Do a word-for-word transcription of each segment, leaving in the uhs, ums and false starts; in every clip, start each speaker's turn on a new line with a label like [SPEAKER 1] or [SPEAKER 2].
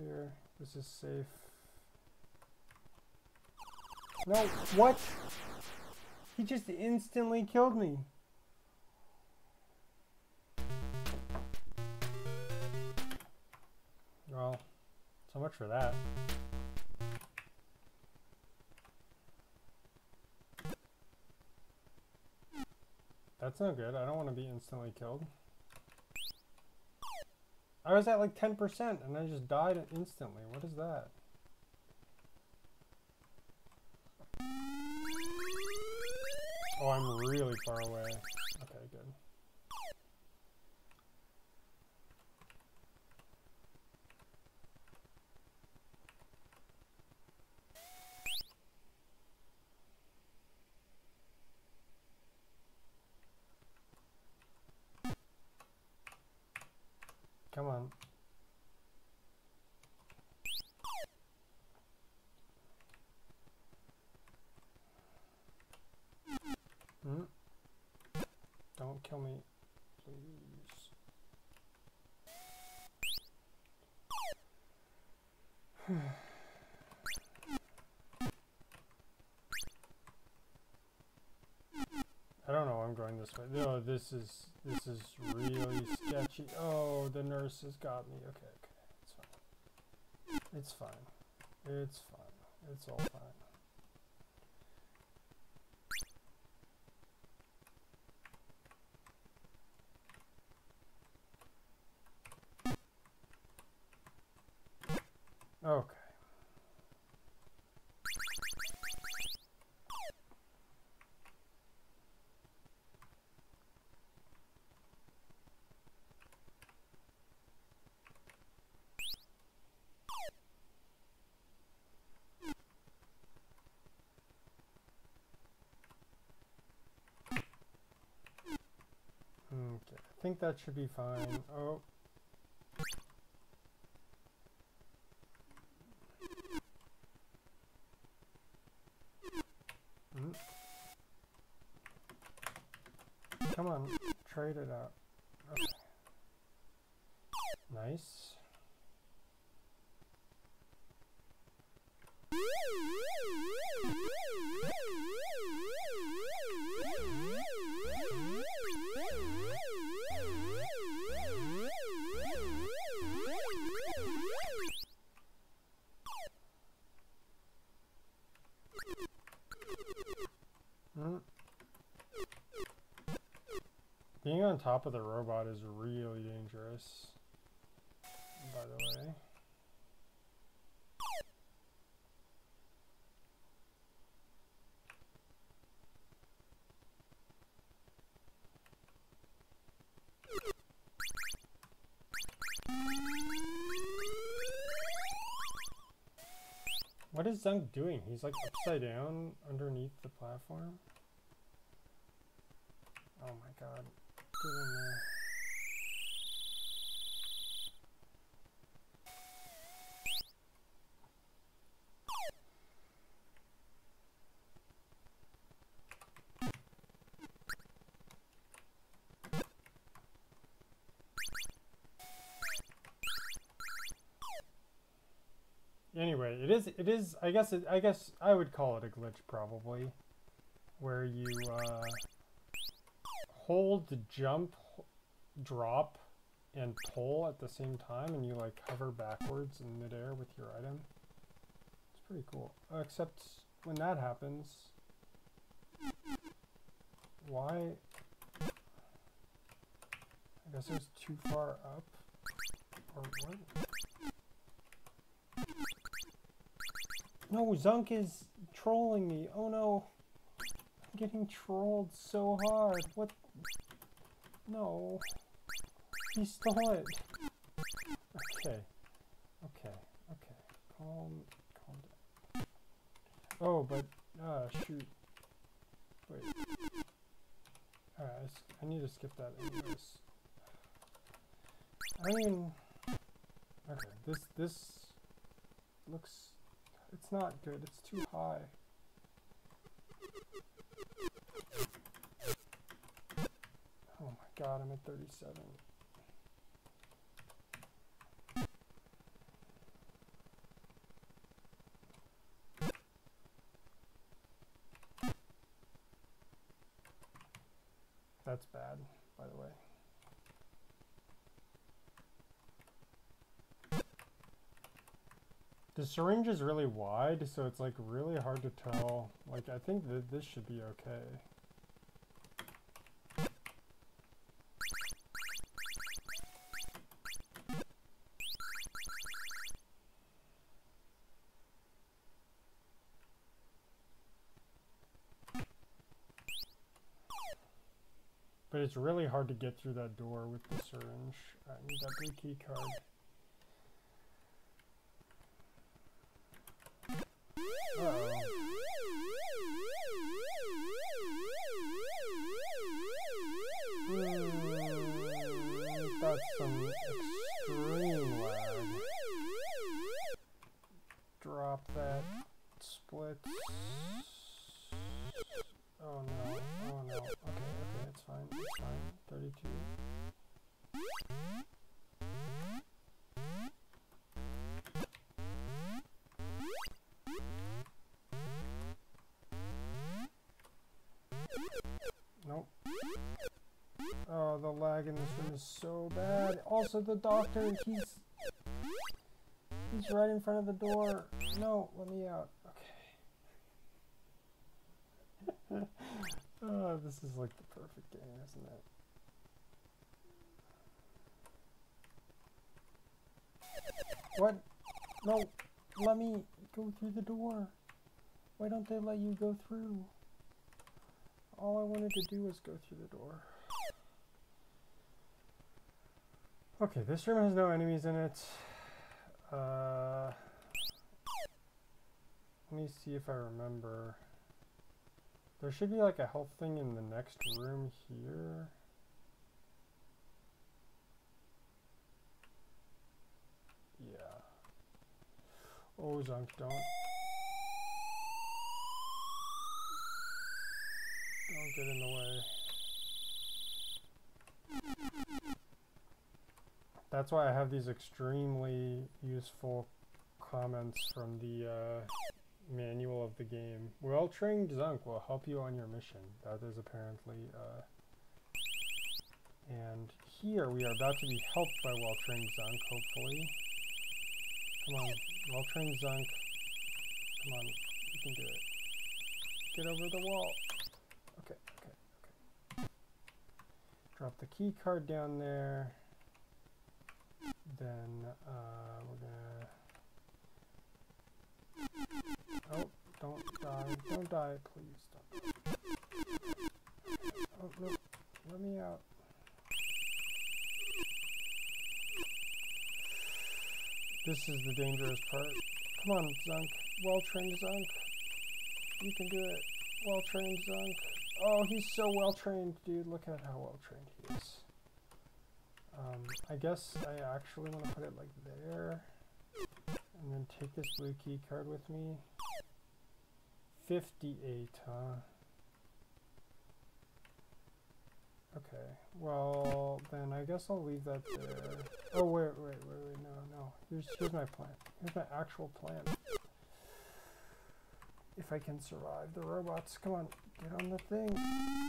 [SPEAKER 1] here. This is safe. No, what? He just instantly killed me. Well, so much for that. That's no good. I don't want to be instantly killed. I was at like ten percent and I just died instantly. What is that? Oh, I'm really far away. Okay, good. Come on. Hmm? Don't kill me, please. I don't know why I'm going this way. No, this is this is really sketchy. Oh, the nurse has got me. Okay, okay. It's fine. It's fine. It's fine. It's all fine. Okay. Okay, I think that should be fine. Oh. Mm. Come on, trade it out. Okay. Nice. Mm. Being on top of the robot is really dangerous, by the way. What is Xunk doing? He's like upside down underneath the platform. Oh my god. Get in there. Anyway, it is, it is, I guess, it, I guess I would call it a glitch probably, where you uh, hold, jump, drop, and pull at the same time, and you like hover backwards in midair with your item. It's pretty cool. Uh, except when that happens, why? I guess it's too far up, or what? No, Xunk is trolling me. Oh no. I'm getting trolled so hard. What? No. He stole it. Okay. Okay. Okay. Calm. Calm down. Oh, but, uh, shoot. Wait. Alright, I need to skip that anyways. I mean... Okay, this, this looks... It's not good. It's too high. Oh my god, I'm at thirty-seven. That's bad, by the way. The syringe is really wide, so it's like really hard to tell. Like, I think that this should be okay. But it's really hard to get through that door with the syringe. I need that blue key card. Uh-oh. Mm, that's some extreme lag. Drop that. Split. Oh no, oh no. Okay, okay, it's fine, it's fine. thirty-two. Nope. Oh, the lag in this room is so bad. Also, the doctor, he's... He's right in front of the door. No, let me out. Okay. Oh, this is like the perfect game, isn't it? What? No, let me go through the door. Why don't they let you go through? All I wanted to do was go through the door. Okay, this room has no enemies in it. Uh, let me see if I remember. There should be like a health thing in the next room here. Yeah. Oh, Xunk, don't. Don't get in the way. That's why I have these extremely useful comments from the uh, manual of the game. Well-trained Xunk will help you on your mission. That is apparently... Uh, and here we are about to be helped by well-trained Xunk, hopefully. Come on, well-trained Xunk. Come on, you can do it. Get over the wall. Okay, okay, okay. Drop the key card down there. Then uh, we're gonna... Oh, don't die. Don't die, please. Don't die. Oh, no. Let me out. This is the dangerous part. Come on, Xunk. Well-trained Xunk. You can do it. Well-trained Xunk. Oh, he's so well-trained, dude. Look at how well-trained he is. Um, I guess I actually want to put it like there. And then take this blue key card with me. fifty-eight, huh? Okay, well, then I guess I'll leave that there. Oh, wait, wait, wait, wait, no, no. Here's, here's my plan. Here's my actual plan. If I can survive the robots. Come on, get on the thing.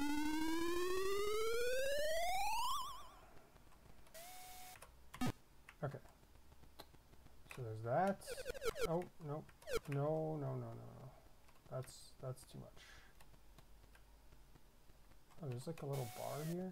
[SPEAKER 1] Okay. So there's that. Oh, no. No, no, no, no, no. That's, that's too much. Oh, there's like a little bar here.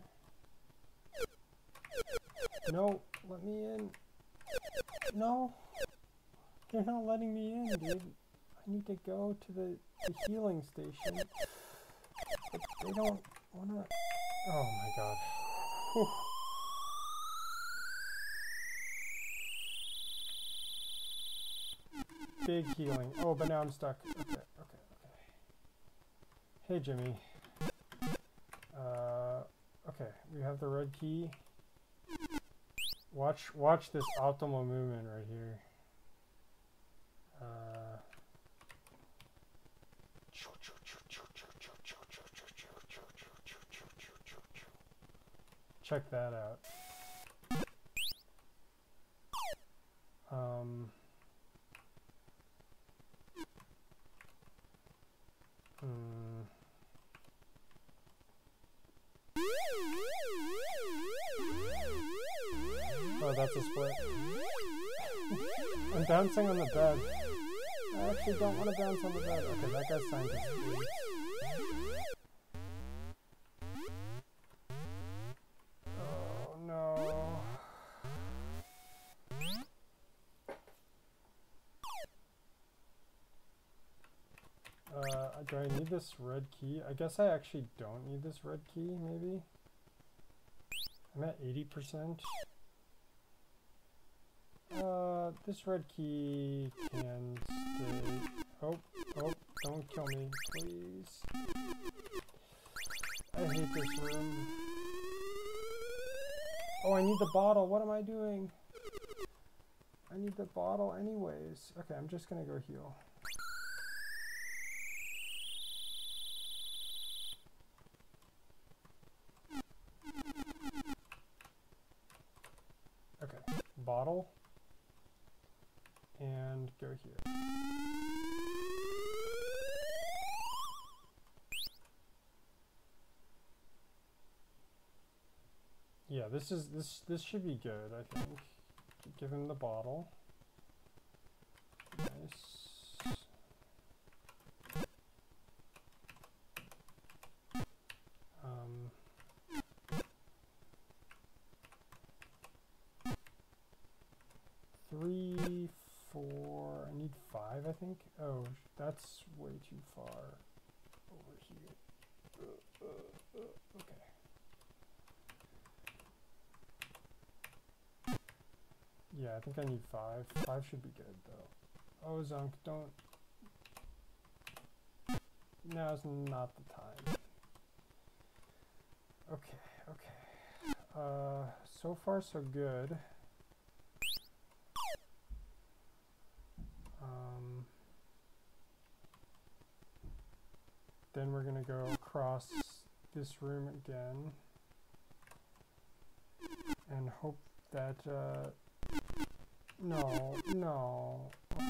[SPEAKER 1] No, let me in. No. They're not letting me in, dude. I need to go to the, the healing station. But they don't wanna... Oh my god. Whew. Big healing. Oh, but now I'm stuck. Okay, okay, okay. Hey, Jimmy. Uh, okay, we have the red key. Watch, watch this optimal movement right here. Uh, check that out. Um, hmm. that's a split. I'm bouncing on the bed. I actually don't want to bounce on the bed. Okay, that guy's scientist eight. Oh no. Uh, do I need this red key? I guess I actually don't need this red key, maybe? I'm at eighty percent. Uh, this red key can stay. Oh, oh, don't kill me, please. I hate this room. Oh, I need the bottle. What am I doing? I need the bottle anyways. Okay, I'm just gonna go heal. Okay, bottle. And go here. Yeah, this is this this should be good, I think. Give him the bottle. Nice. Um Three Four, I need five, I think. Oh, that's way too far over here. Uh, uh, uh, okay. Yeah, I think I need five. Five should be good, though. Oh, Xunk, don't. Now's not the time. Okay, okay. Uh, so far, so good. Um, then we're going to go across this room again and hope that, uh, no, no.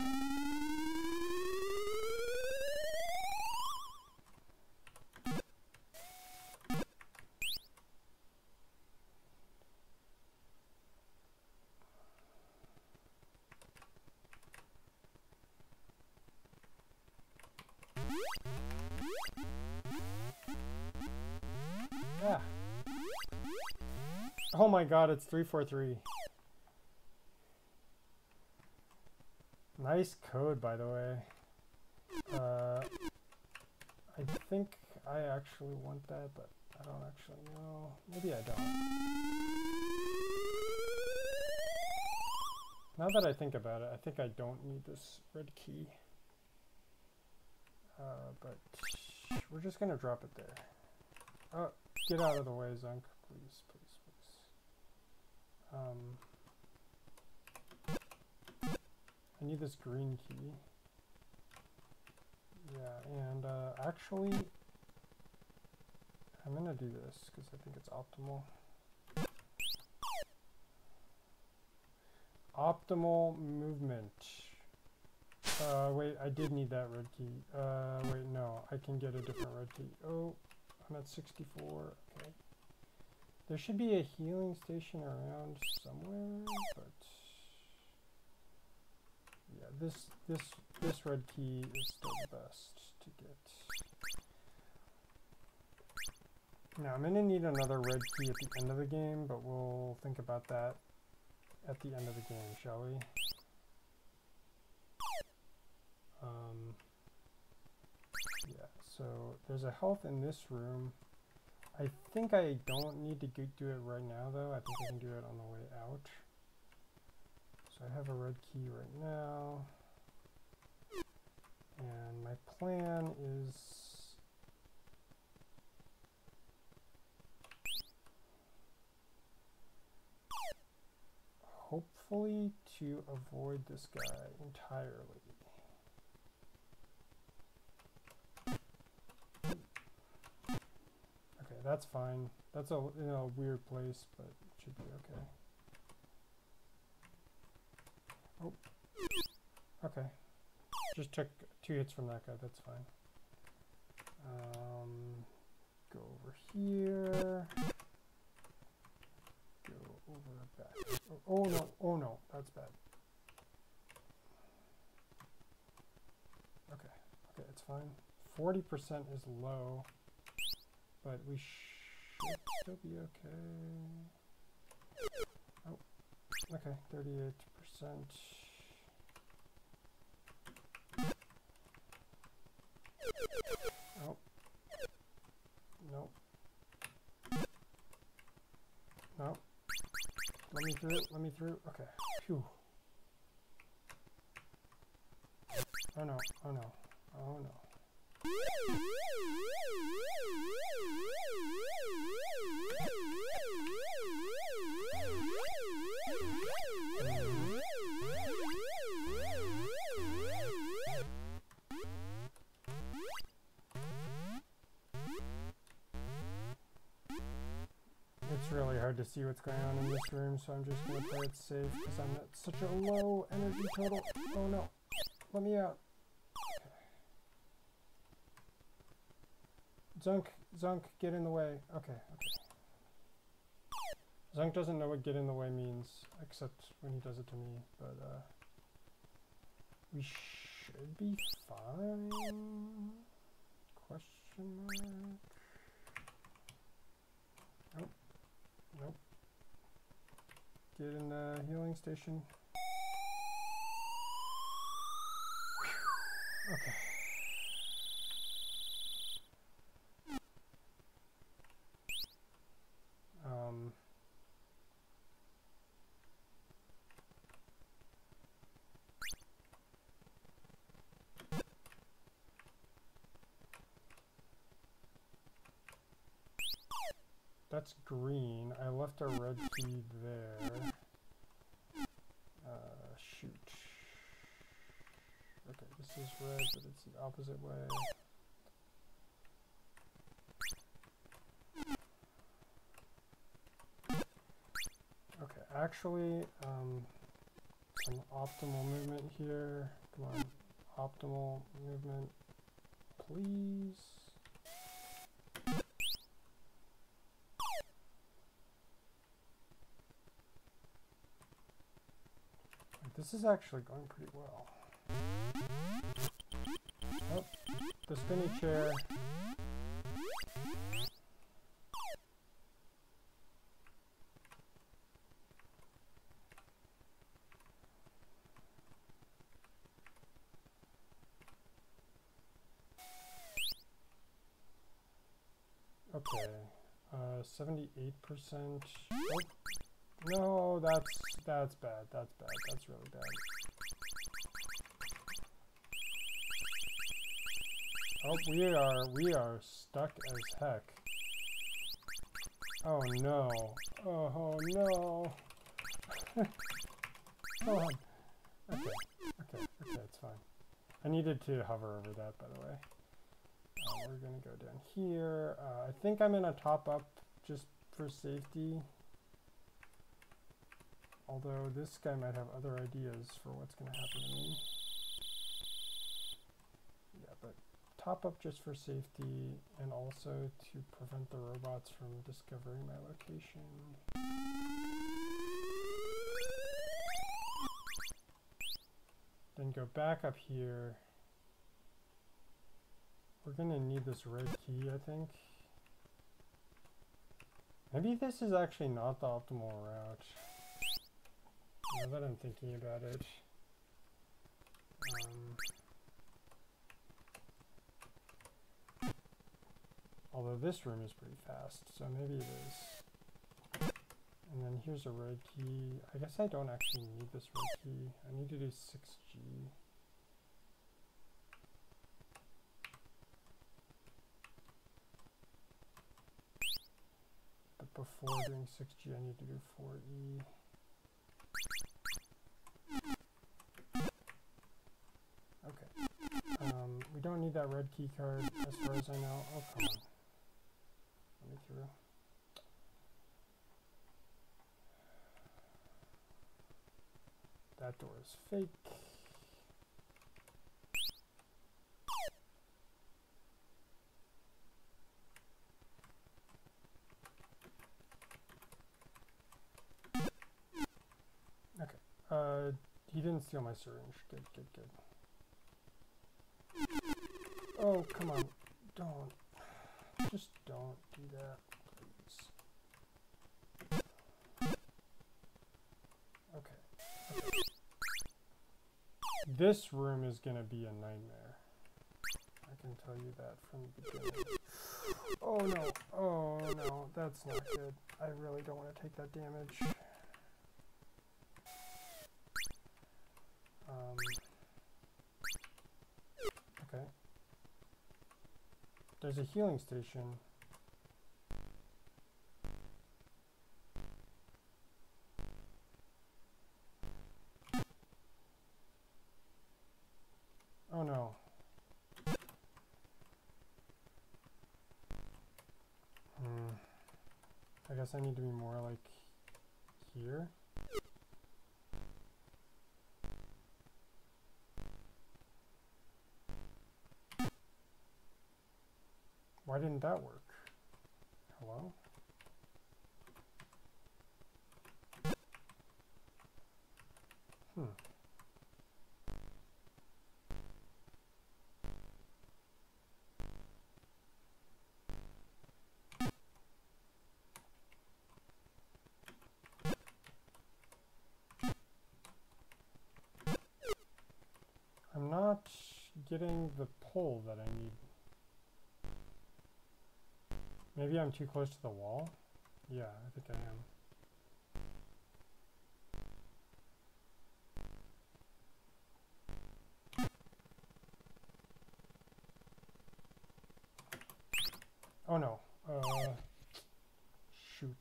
[SPEAKER 1] Yeah. Oh my god, it's three four three. Nice code, by the way. Uh, I think I actually want that, but I don't actually know. Maybe I don't. Now that I think about it, I think I don't need this red key. Uh, but we're just gonna drop it there. Oh, get out of the way, Xunk, please, please, please. Um, I need this green key. Yeah, and uh, actually, I'm gonna do this because I think it's optimal. Optimal movement. Uh, wait, I did need that red key. Uh, wait, no, I can get a different red key. Oh, I'm at sixty-four, okay. There should be a healing station around somewhere, but yeah, this, this, this red key is still the best to get. Now, I'm gonna need another red key at the end of the game, but we'll think about that at the end of the game, shall we? Um, yeah, so there's a health in this room. I think I don't need to do it right now, though. I think I can do it on the way out. So I have a red key right now. And my plan is... hopefully to avoid this guy entirely. Okay, that's fine. That's a, in a weird place, but it should be okay. Oh. Okay. Just took two hits from that guy, that's fine. Um, go over here. Go over back. Oh, oh no, oh no, that's bad. Okay, okay, it's fine. forty percent is low, but we should still be okay. Oh, okay, thirty-eight percent. Oh, no. No. Let me through, let me through. Okay, phew. Oh no, oh no, oh no. It's really hard to see what's going on in this room, so I'm just going to play it safe because I'm at such a low energy total. Oh no, let me out. Xunk, Xunk, get in the way. Okay, okay. Xunk doesn't know what get in the way means, except when he does it to me, but uh, we should be fine? Question mark? Nope, nope. Get in the healing station. Okay. Um, that's green. I left a red key there. Uh, shoot. Okay, this is red, but it's the opposite way. Okay, actually, um, some optimal movement here. Come on, optimal movement, please. This is actually going pretty well. Oh, the spinny chair. Okay, uh, seventy-eight percent. Oh, no, that's that's bad. That's bad. That's really bad. Oh, we are we are stuck as heck. Oh no! Oh, oh no! Come on. Okay, okay, okay. It's fine. I needed to hover over that, by the way. Uh, we're gonna go down here. Uh, I think I'm gonna top up just for safety. Although this guy might have other ideas for what's gonna happen to me. Yeah, but top up just for safety and also to prevent the robots from discovering my location. Then go back up here. We're gonna need this red key, I think. Maybe this is actually not the optimal route. Now that I'm thinking about it. Um, although this room is pretty fast, so maybe it is. And then here's a red key. I guess I don't actually need this red key. I need to do six G. But before doing six G, I need to do four E. Okay. Um, we don't need that red key card as far as I know. Oh, come on. Let me through. That door is fake. didn't steal my syringe. Good, good, good. Oh, come on. Don't. Just don't do that, please. Okay. Okay. This room is going to be a nightmare. I can tell you that from the beginning. Oh no. Oh no. That's not good. I really don't want to take that damage. Um, okay. There's a healing station. Oh no. Hmm. I guess I need to be more like here. Why didn't that work? Hello? Hmm. I'm not getting the pull that I need. Maybe I'm too close to the wall? Yeah, I think I am. Oh no. Uh, shoot.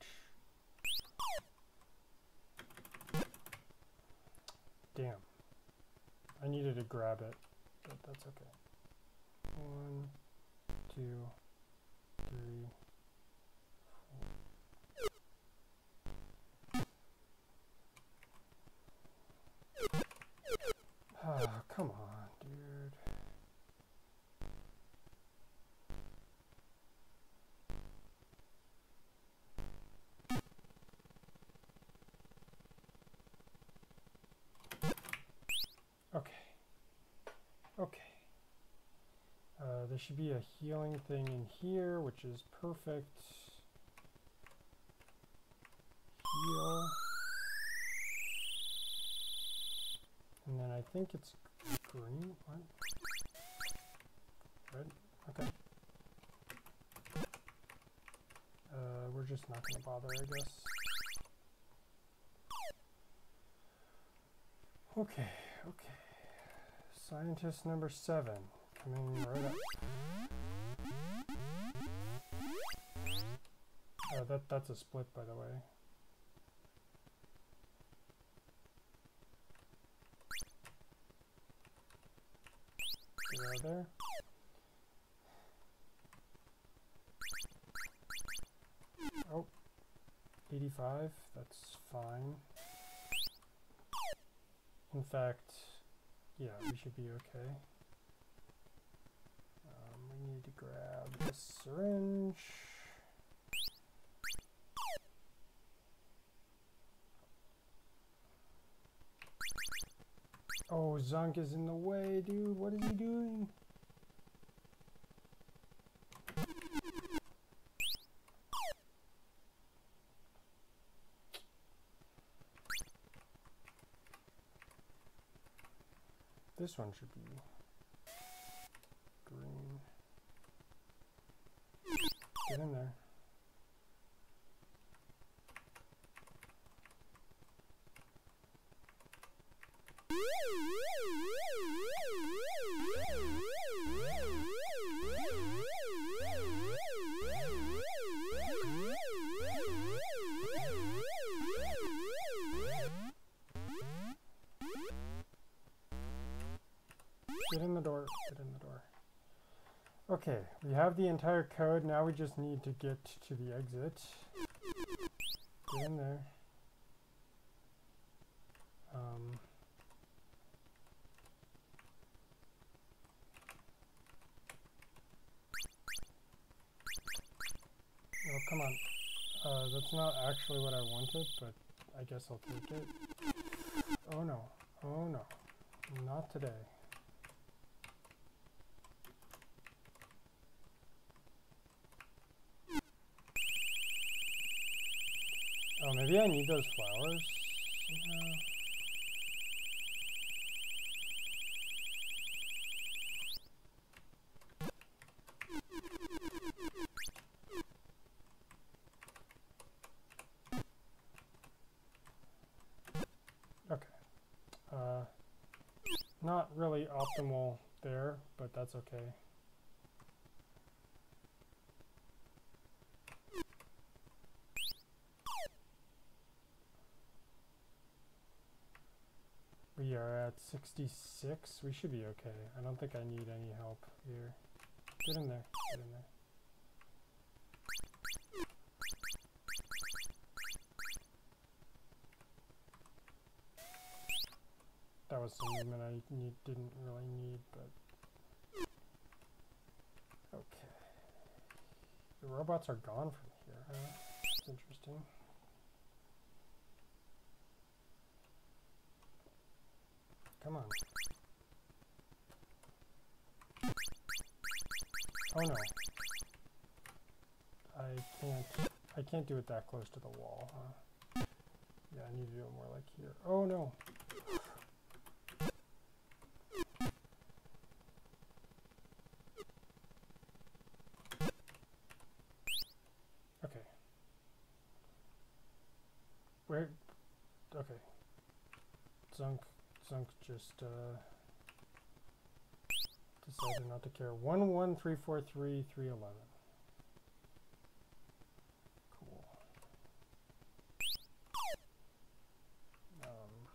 [SPEAKER 1] Damn. I needed to grab it, but that's okay. One, two, three, four. Ah, come on, dude. Okay. Okay. Uh, there should be a healing thing in here, which is perfect. Heal. And then I think it's green. What? Red? Okay. Uh, we're just not going to bother, I guess. Okay, okay. Scientist number seven, coming right up. Oh, that, that's a split, by the way. Get out of there. Oh, eighty-five, that's fine. In fact, yeah, we should be okay. Um, we need to grab this syringe. Oh, Xunk is in the way, dude. What is he doing? This one should be green. Get in there. Get in the door. Get in the door. Okay, we have the entire code. Now we just need to get to the exit. Get in there. Um, oh, come on. Uh, that's not actually what I wanted, but I guess I'll take it. Oh no. Oh no, not today. Oh, maybe I need those flowers somehow. Okay. Uh, not really optimal there, but that's okay. We are at sixty-six. We should be okay. I don't think I need any help here. Get in there. Get in there. That was some movement I need, didn't really need, but... Okay. The robots are gone from here, huh? That's interesting. Come on. Oh no. I can't, I can't do it that close to the wall, huh? Yeah, I need to do it more like here. Oh no. Okay. Where? Okay. Xunk, Xunk just uh, decided not to care. One one three four three three eleven. Cool. Um.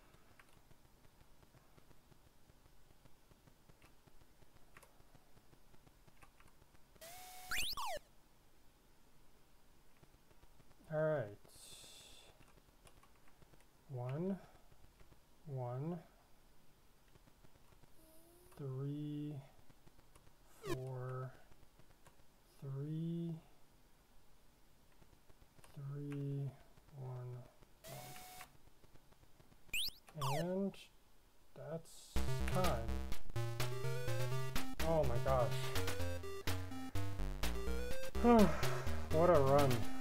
[SPEAKER 1] All right. One, one, three, four, three, three, one, one. And that's time. Oh my gosh. What a run.